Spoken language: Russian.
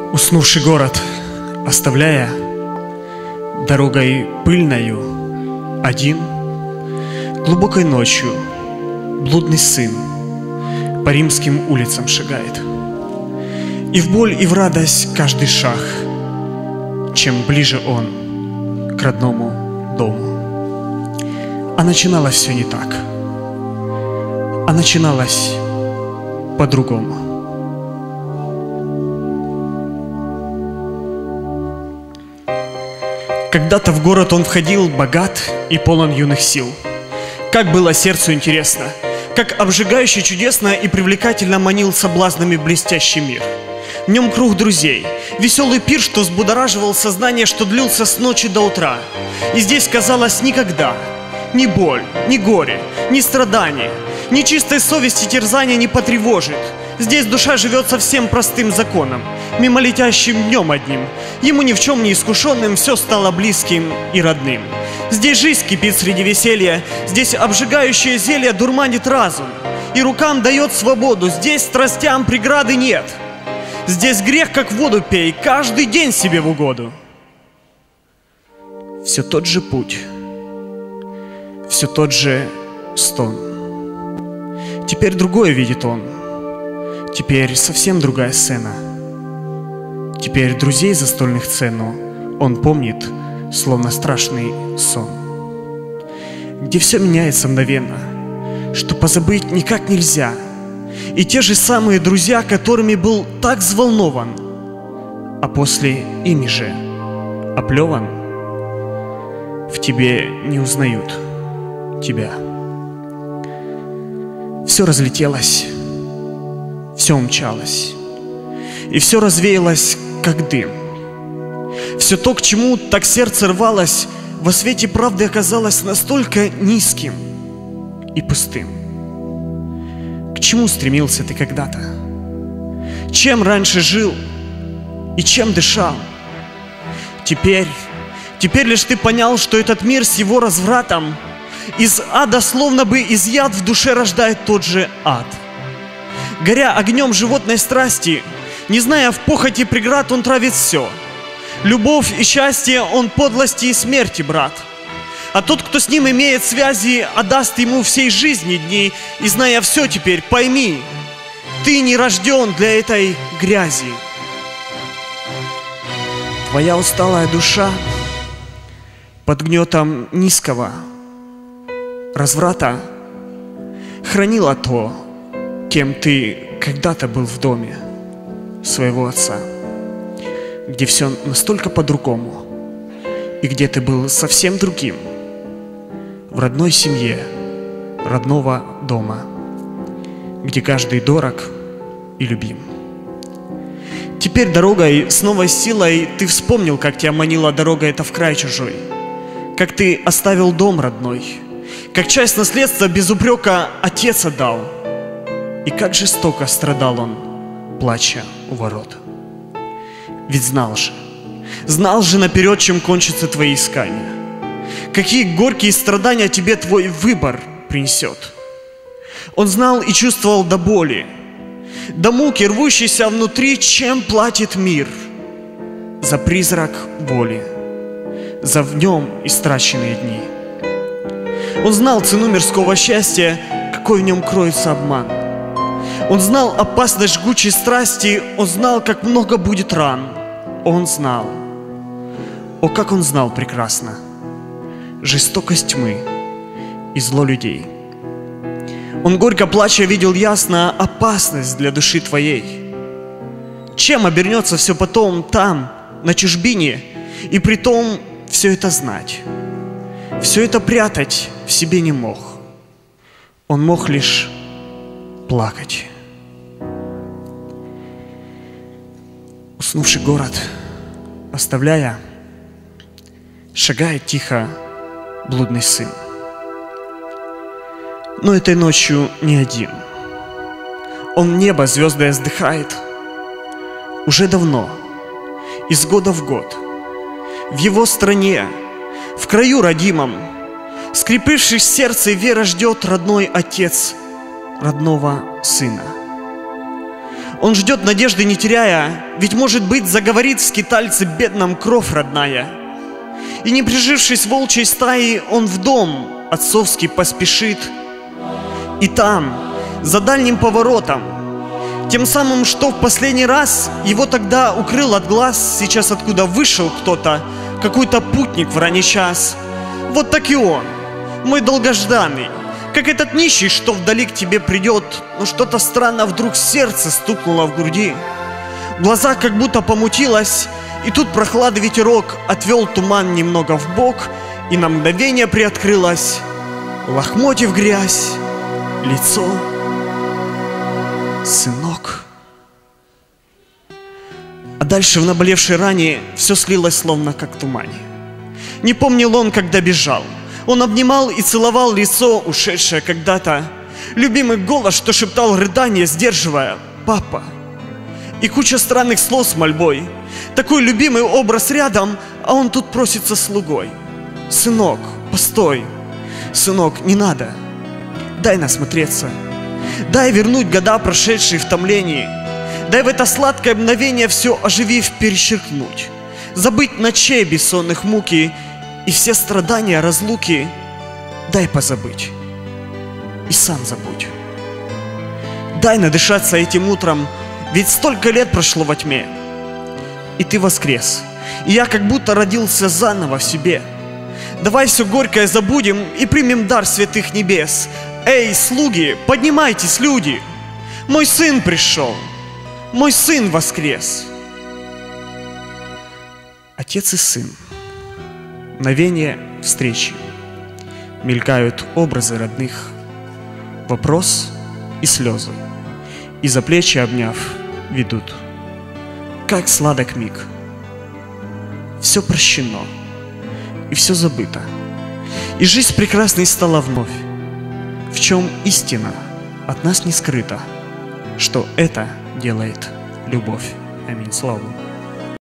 Уснувший город, оставляя дорогой пыльною один, глубокой ночью блудный сын по римским улицам шагает. И в боль, и в радость каждый шаг, чем ближе он к родному дому. А начиналось все не так, а начиналось по-другому. Когда-то в город он входил богат и полон юных сил. Как было сердцу интересно, как обжигающе чудесно и привлекательно манил соблазнами блестящий мир. В нем круг друзей, веселый пир, что взбудораживал сознание, что длился с ночи до утра. И здесь, казалось, никогда ни боль, ни горе, ни страдания, ни чистой совести терзания не потревожит. Здесь душа живет совсем простым законом, мимо летящим днем одним. Ему ни в чем не искушенным все стало близким и родным. Здесь жизнь кипит среди веселья, здесь обжигающее зелье дурманит разум, и рукам дает свободу, здесь страстям преграды нет. Здесь грех как воду пей, каждый день себе в угоду. Все тот же путь, все тот же стон. Теперь другое видит он. Теперь совсем другая сцена. Теперь друзей застольных цену он помнит, словно страшный сон, где все меняется мгновенно, что позабыть никак нельзя. И те же самые друзья, которыми был так взволнован, а после ими же оплеван, в тебе не узнают тебя. Все разлетелось, все умчалось, и все развеялось, как дым. Все то, к чему так сердце рвалось, во свете правды оказалось настолько низким и пустым. К чему стремился ты когда-то? Чем раньше жил и чем дышал? Теперь лишь ты понял, что этот мир с его развратом из ада словно бы изъят в душе рождает тот же ад. Горя огнем животной страсти, не зная в похоти преград, он травит все. Любовь и счастье он подлости и смерти брат. А тот, кто с ним имеет связи, отдаст ему всей жизни дни. И зная все теперь, пойми, ты не рожден для этой грязи. Твоя усталая душа под гнетом низкого разврата хранила то, кем ты когда-то был в доме своего отца, где все настолько по-другому, и где ты был совсем другим, в родной семье, родного дома, где каждый дорог и любим. Теперь дорогой с новой силой ты вспомнил, как тебя манила дорога эта в край чужой, как ты оставил дом родной, как часть наследства без упрека отец отдал, и как жестоко страдал он, плача у ворот. Ведь знал же наперед, чем кончатся твои искания, какие горькие страдания тебе твой выбор принесет. Он знал и чувствовал до боли, до муки, рвущейся внутри, чем платит мир за призрак боли, за в нем истраченные дни. Он знал цену мирского счастья, какой в нем кроется обман. Он знал опасность жгучей страсти, он знал, как много будет ран. Он знал, о, как он знал прекрасно, жестокость тьмы и зло людей. Он горько плача видел ясно опасность для души твоей. Чем обернется все потом там, на чужбине, и притом все это знать, все это прятать в себе не мог. Он мог лишь плакать. Уснувший город, оставляя, шагает тихо блудный сын. Но этой ночью не один. Он в небо звездой вздыхает. Уже давно, из года в год, в его стране, в краю родимом, скрепившись сердце, вера ждет родной отец родного сына. Он ждет надежды не теряя, ведь, может быть, заговорит в скитальце бедном кровь родная. И не прижившись в волчьей стае, он в дом отцовский поспешит. И там, за дальним поворотом, тем самым, что в последний раз его тогда укрыл от глаз, сейчас откуда вышел кто-то, какой-то путник в ранний час. Вот так и он, мой долгожданный, как этот нищий, что вдали к тебе придет, но что-то странно вдруг сердце стукнуло в груди. В глазах как будто помутилось, и тут прохладный ветерок отвел туман немного вбок, и на мгновение приоткрылось лохмотьев грязь, лицо. Сынок. А дальше в наболевшей ране все слилось словно как в тумане. Не помнил он, когда бежал. Он обнимал и целовал лицо, ушедшее когда-то. Любимый голос, что шептал рыдание, сдерживая: «Папа». И куча странных слов с мольбой. Такой любимый образ рядом, а он тут просится слугой. «Сынок, постой. Сынок, не надо. Дай насмотреться. Дай вернуть года, прошедшие в томлении. Дай в это сладкое мгновение все оживив перечеркнуть. Забыть ночей бессонных муки и все страдания разлуки. Дай позабыть. И сам забудь. Дай надышаться этим утром, ведь столько лет прошло во тьме. И ты воскрес, и я как будто родился заново в себе. Давай все горькое забудем и примем дар святых небес. Эй, слуги, поднимайтесь, люди! Мой сын пришел, мой сын воскрес. Отец и сын. Мгновение встречи. Мелькают образы родных. Вопрос и слезы. И за плечи обняв ведут. Как сладок миг. Все прощено. И все забыто. И жизнь прекрасной стала вновь. В чем истина от нас не скрыта, что это делает любовь. Аминь. Слава Богу.